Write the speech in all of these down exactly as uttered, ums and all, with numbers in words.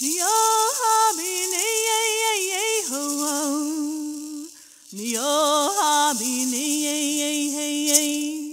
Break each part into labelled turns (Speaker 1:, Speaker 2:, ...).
Speaker 1: Neo hobby nay ay ay ay ho ho. Neo hobby nay ay ay ay ay.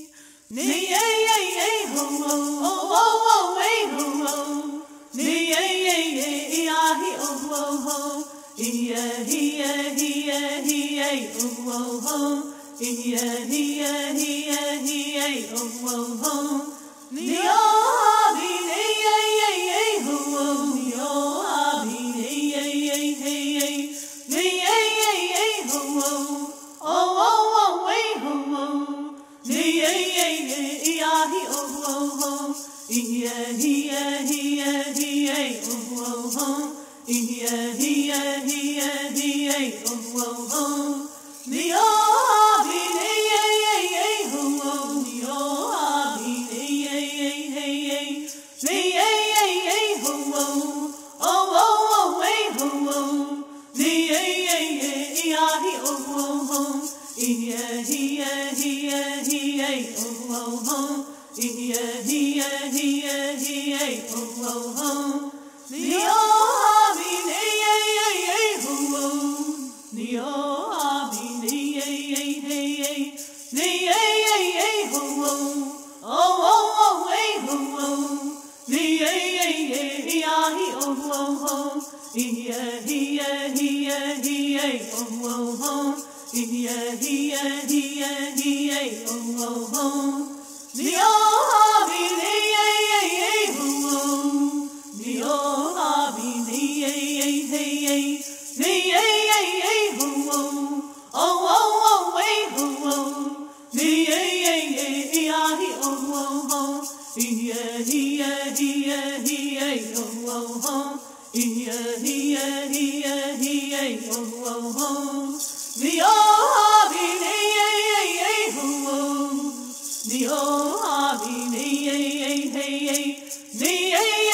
Speaker 1: Nay ay ay ay ho ho. Oh oh oh ay ho ho. Nay ay ay ay ah he oh oh ho. Iya hiya hiya hiya oh oh ho. Iya hiya hiya hiya oh oh ho. Neo hobby nay ay ay ay ho ho. Neo hobby nay ay ay ay ay. Nay ay ay ay ho ho. Oh oh oh ay ho ho. Nay ay ay ay ah he oh oh ho. Iya hiya hiya hiya oh oh ho. Iya hiya hiya hiya oh oh ho. Neo hobby nay ay ay ay ho ho. Neo hobby nay ay ay ay ay. Nay ay ay ay ho ho. Oh oh oh ay ho ho. Nay ay ay ay ah he oh oh ho. Iya hiya hiya hiya oh oh ho. Iya hiya hiya hiya oh oh ho. Neo hobby nay ay ay ay ho ho. Neo hobby nay ay ay ay ay. Nay ay ay ay ho ho. Oh oh oh ay ho ho. Nay ay ay ay ah he oh oh ho. Iya hiya hiya hiya oh oh ho. Iya hiya hiya hiya oh oh ho. Neo hobby nay ay ay ay ho ho. Neo hobby nay ay ay ay ay. Nay ay ay ay ho ho. Oh oh oh ay ho ho. Nay ay ay ay ah he oh oh ho. Iya hiya hiya hiya oh oh ho. Iya hiya hiya hiya oh oh ho. Neo hobby nay ay ay ay ho ho. Neo hobby nay ay ay ay ay. Nay ay